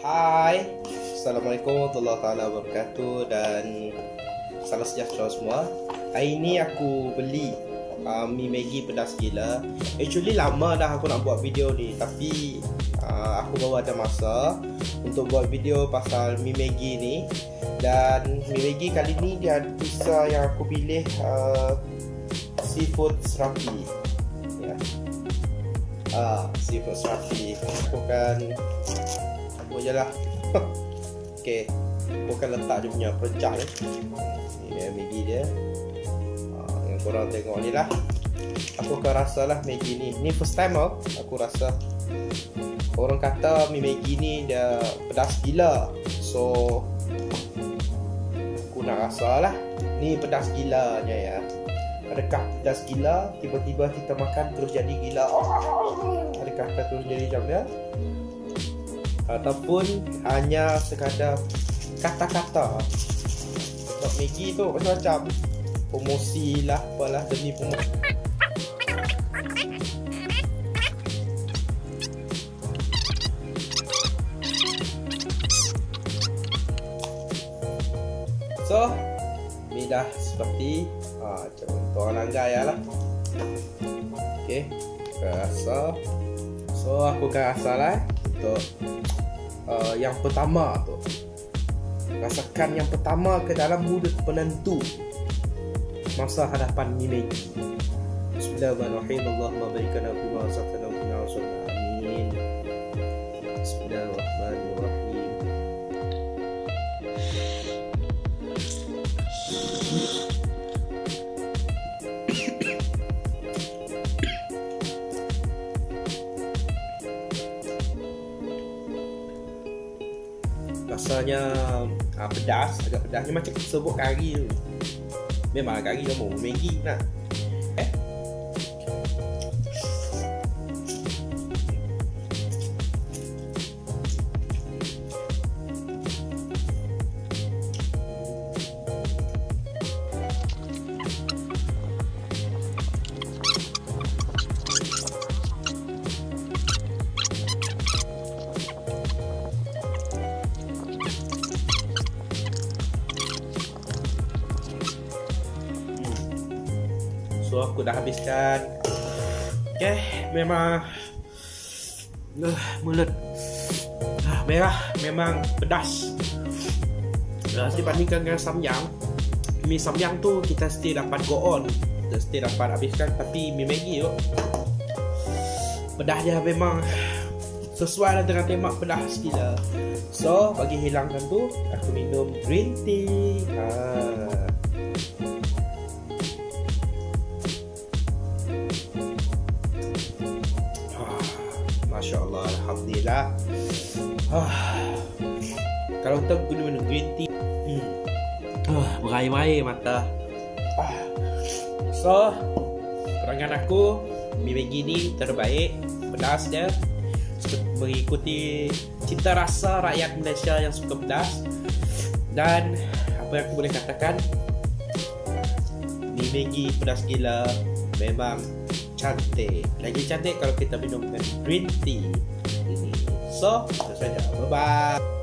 Hai, Assalamualaikum warahmatullahi wabarakatuh dan salam sejahtera semua. Hari ni aku beli mie Maggi pedas gila. Actually lama dah aku nak buat video ni, tapi aku baru ada masa untuk buat video pasal mie Maggi ni. Dan mie Maggi kali ni dia ada pizza yang aku pilih seafood serapi ya. Seafood serapi. Aku akan je lah. Okay, bukan letak dia punya percah ni. Ni Maggi dia. Yang korang tengok ni lah. Aku akan rasa lah Maggi ni. Ni first time aku rasa. Orang kata mie Maggi ni dia pedas gila. So aku nak rasa lah. Ni pedas gilanya ya. Adakah pedas gila tiba-tiba kita makan terus jadi gila? Adakah kita terus jadi macam dia? Ataupun hanya sekadar kata-kata. Sebab Maggi tu macam-macam, promosi lah, apalah demi promosi. So ni dah seperti macam untuk orang gaya lah. Okay, aku rasa. So aku akan rasa lah untuk yang pertama tu. Rasakan yang pertama ke dalam mulut penentu masa hadapan mie Maggi. Bismillahirrahmanirrahim. Allahumma barik lana fi ma razaqtana wa qina adzabannar. Amin. Bismillahirrahmanirrahim. Rasanya pedas, agak pedas. Ni macam sebut kari tu. Memang kari kamu Maggi nak. So aku dah habiskan. Okay, memang mulut merah, memang pedas. Dibandingkan dengan samyang, mie samyang tu kita still dapat go on, kita still dapat habiskan. Tapi mie Maggi tu pedas dia memang sesuai dengan tema pedas gila. So bagi hilangkan tu, aku minum green tea. Masya Allah, alhamdulillah. Kalau kita guna minum green tea, berair-air mata. So kerangan aku, mie Maggi ni terbaik. Pedas dia mengikuti cita rasa rakyat Malaysia yang suka pedas. Dan apa yang aku boleh katakan, mie Maggi pedas gila memang cantik. Lagi cantik kalau kita minum dengan green tea ini. So, itu saja. Bye-bye.